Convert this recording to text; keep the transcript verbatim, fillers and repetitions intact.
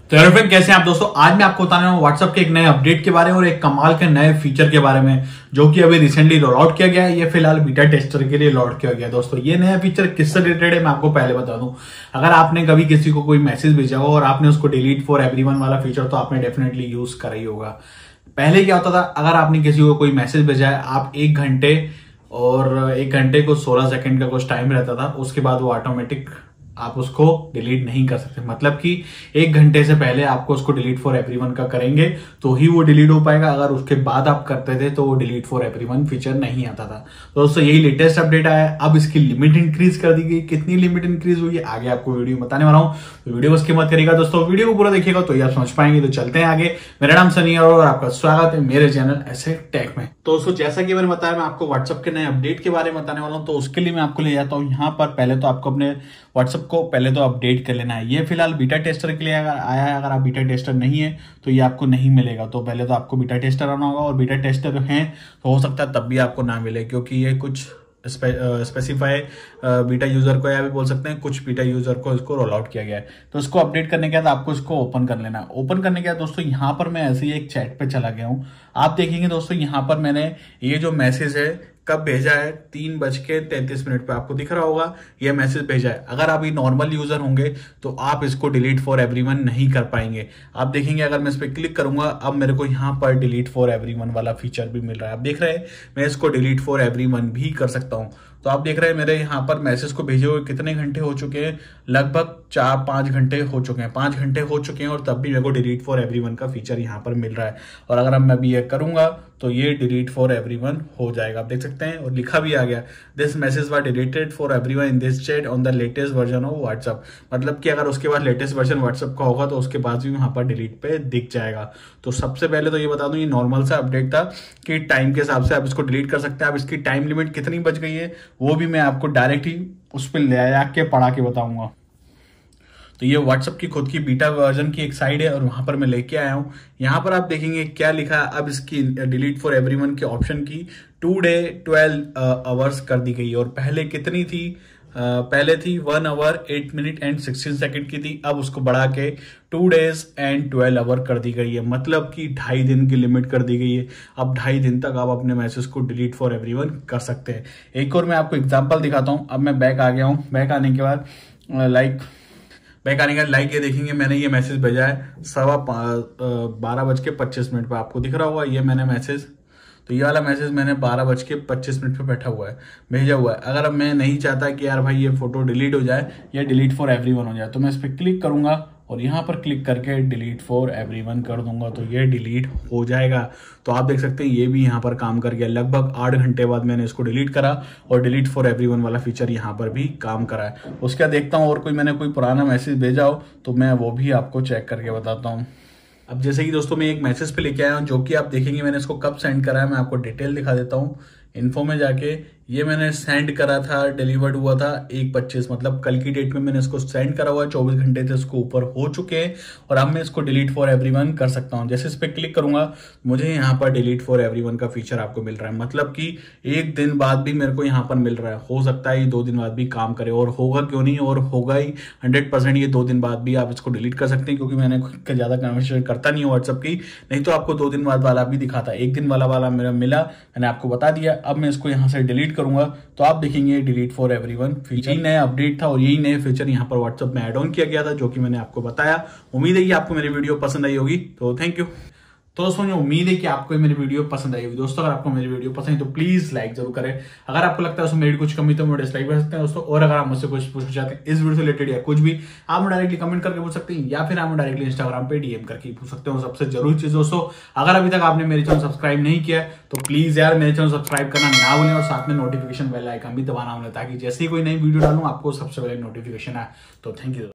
तो hello friend, कैसे हैं आप दोस्तों। आज मैं आपको बताने वाला हूं व्हाट्सएप के एक नए अपडेट के बारे में और एक कमाल के नए फीचर के बारे में जो कि अभी रिसेंटली रोल आउट किया गया है। ये फिलहाल बीटा टेस्टर के लिए लॉन्च किया गया है। दोस्तों ये नया फीचर किससे रिलेटेड है मैं आपको पहले बता दूं। अगर आपने कभी किसी को कोई मैसेज भेजा हो और आपने उसको डिलीट फॉर एवरीवन वाला फीचर तो आपने डेफिनेटली यूज करा ही होगा। पहले क्या होता था, अगर आपने किसी को कोई मैसेज भेजा है, आप एक घंटे और एक घंटे को सोलह सेकंड का कुछ टाइम रहता था, उसके बाद वो ऑटोमेटिक आप उसको डिलीट नहीं कर सकते। मतलब कि एक घंटे से पहले आपको उसको डिलीट फॉर एवरीवन का करेंगे तो ही वो डिलीट हो पाएगा। अगर उसके बाद आप करते थे तो वो डिलीट फॉर एवरीवन फीचर नहीं आता था। तो दोस्तों यही लेटेस्ट अपडेट आया है। अब इसकी लिमिट इंक्रीज कर दी गई। कितनी लिमिट इंक्रीज हुई है आगे आपको वीडियो बताने वाला हूं, तो वीडियो को स्किप मत करिएगा दोस्तों। वीडियो को पूरा देखिएगा तो ये आप समझ पाएंगे। तो चलते हैं आगे। मेरा नाम सनी और आपका स्वागत है मेरे चैनल ऐसे टेक में। तो दोस्तों जैसा कि मैंने बताया, मैं आपको व्हाट्सएप के नए अपडेट के बारे में बताने वाला हूं। तो उसके लिए मैं आपको ले जाता हूं यहाँ पर। पहले तो आपको अपने व्हाट्सएप को पहले तो अपडेट कर लेना है। ये फिलहाल बीटा टेस्टर के लिए अगर आया है, अगर आप बीटा टेस्टर नहीं है तो ये आपको नहीं मिलेगा। तो पहले तो आपको बीटा टेस्टर आना होगा, और बीटा टेस्टर हैं तो हो सकता है तब भी आपको ना मिले, क्योंकि ये कुछ स्पेसिफाई बीटा यूजर को या भी बोल सकते हैं कुछ बीटा यूजर को इसको रोल आउट किया गया है। तो इसको अपडेट करने के बाद आपको इसको ओपन कर लेना है। ओपन करने के बाद दोस्तों यहाँ पर मैं ऐसे ही एक चैट पे चला गया हूँ। आप देखेंगे दोस्तों यहाँ पर मैंने ये जो मैसेज है कब भेजा है, तीन बज के तैंतीस मिनट पे आपको दिख रहा होगा ये मैसेज भेजा है। अगर आप ये नॉर्मल यूजर होंगे तो आप इसको डिलीट फॉर एवरीवन नहीं कर पाएंगे। आप देखेंगे अगर मैं इस पर क्लिक करूंगा, अब मेरे को यहाँ पर डिलीट फॉर एवरीवन वाला फीचर भी मिल रहा है। आप देख रहे हैं मैं इसको डिलीट फॉर एवरीवन भी कर सकता हूँ। तो आप देख रहे हैं मेरे यहाँ पर मैसेज को भेजे हुए कितने घंटे हो चुके हैं, लगभग चार पांच घंटे हो चुके हैं पांच घंटे हो चुके हैं और तब भी मेरे को डिलीट फॉर एवरीवन का फीचर यहाँ पर मिल रहा है। और अगर मैं भी ये करूंगा तो ये डिलीट फॉर एवरीवन हो जाएगा। आप देख सकते हैं और लिखा भी आ गया, this message was deleted for everyone in this chat on the latest version of WhatsApp. मतलब कि अगर उसके बाद लेटेस्ट वर्जन व्हाट्सएप का होगा तो उसके बाद भी वहां पर डिलीट पे दिख जाएगा। तो सबसे पहले तो ये बता दूं, ये नॉर्मल सा अपडेट था कि टाइम के हिसाब से आप इसको डिलीट कर सकते हैं। अब इसकी टाइम लिमिट कितनी बच गई है वो भी मैं आपको डायरेक्ट ही उस पर ले आया के पढ़ा के बताऊंगा। तो ये व्हाट्सएप की खुद की बीटा वर्जन की एक साइड है और वहां पर मैं लेके आया हूं। यहां पर आप देखेंगे क्या लिखा है। अब इसकी डिलीट फॉर एवरीवन के ऑप्शन की टू डे ट्वेल्व आवर्स कर दी गई है। और पहले कितनी थी, uh, पहले थी one hour eight minute and sixteen second की थी। अब उसको बढ़ा के two days and twelve hour कर दी गई है। मतलब कि ढाई दिन की लिमिट कर दी गई है। अब ढाई दिन तक आप अपने मैसेज को डिलीट फॉर एवरीवन कर सकते हैं। एक और मैं आपको एग्जाम्पल दिखाता हूं। अब मैं बैक आ गया हूं। बैक आने के बाद लाइक बैक आने का लाइक ये देखेंगे मैंने ये मैसेज भेजा है सवा बारह बज के पच्चीस मिनट पे। आपको दिख रहा होगा ये मैंने मैसेज, तो ये वाला मैसेज मैंने बारह बज के पच्चीस मिनट पे बैठा हुआ है भेजा हुआ है। अगर अब मैं नहीं चाहता कि यार भाई ये फोटो डिलीट हो जाए या डिलीट फॉर एवरीवन हो जाए तो मैं इस पर क्लिक करूंगा और यहाँ पर क्लिक करके डिलीट फॉर एवरीवन कर दूंगा तो ये डिलीट हो जाएगा। तो आप देख सकते हैं ये भी यहाँ पर काम कर गया। लगभग आठ घंटे बाद मैंने इसको डिलीट करा और डिलीट फॉर एवरीवन वाला फीचर यहाँ पर भी काम करा है। उसके बाद देखता हूँ और कोई मैंने कोई पुराना मैसेज भेजा हो तो मैं वो भी आपको चेक करके बताता हूँ। अब जैसे कि दोस्तों मैं एक मैसेज पे लेके आया हूँ जो कि आप देखेंगे मैंने इसको कब सेंड करा है। मैं आपको डिटेल दिखा देता हूँ। इन्फो में जाके ये मैंने सेंड करा था, डिलीवर्ड हुआ था एक पच्चीस, मतलब कल की डेट में मैंने इसको सेंड करा हुआ है। चौबीस घंटे से इसको ऊपर हो चुके हैं और अब मैं इसको डिलीट फॉर एवरीवन कर सकता हूं। जैसे इस पर क्लिक करूंगा मुझे यहाँ पर डिलीट फॉर एवरीवन का फीचर आपको मिल रहा है। मतलब कि एक दिन बाद भी मेरे को यहाँ पर मिल रहा है। हो सकता है ये दो दिन बाद भी काम करे, और होगा क्यों नहीं, और होगा ही हंड्रेड परसेंट। ये दो दिन बाद भी आप इसको डिलीट कर सकते हैं, क्योंकि मैंने ज्यादा कन्वर्सेशन करता नहीं हूँ व्हाट्सएप की, नहीं तो आपको दो दिन बाद वाला भी दिखाता। एक दिन वाला वाला मेरा मिला, मैंने आपको बता दिया। अब मैं इसको यहाँ से डिलीट करूंगा तो आप देखेंगे डिलीट फॉर एवरीवन फीचर। यही नया अपडेट था और यही नए फीचर यहाँ पर व्हाट्सएप में ऐड ऑन किया गया था जो कि मैंने आपको बताया। उम्मीद है कि आपको मेरी वीडियो पसंद आई होगी। तो थैंक यू। तो दोस्तों मुझे उम्मीद है कि आपको मेरी वीडियो पसंद आई होगी। दोस्तों अगर आपको मेरी वीडियो पसंद है तो प्लीज लाइक जरूर करें। अगर आपको लगता है उसमें मेरी कुछ कमी तो मुझे डिसलाइक कर सकते हैं दोस्तों। और अगर आप मुझसे कुछ पूछना चाहते हैं इस वीडियो से रिलेटेड या कुछ भी, आप मुझे डायरेक्टली कमेंट करके पूछ सकते हैं या फिर आप डायरेक्टली इंस्टाग्राम पे डीएम करके पूछ सकते हो। सबसे जरूरी चीज दोस्तों, अगर अभी तक आपने मेरे चैनल सब्सक्राइब नहीं किया तो प्लीज यार मेरे चैनल सब्सक्राइब करना ना भूलें और साथ में नोटिफिकेशन बेल आइकन भी दबाना भूलें, ताकि जैसे ही कोई नई वीडियो डालूं आपको सबसे पहले नोटिफिकेशन आए। तो थैंक यू।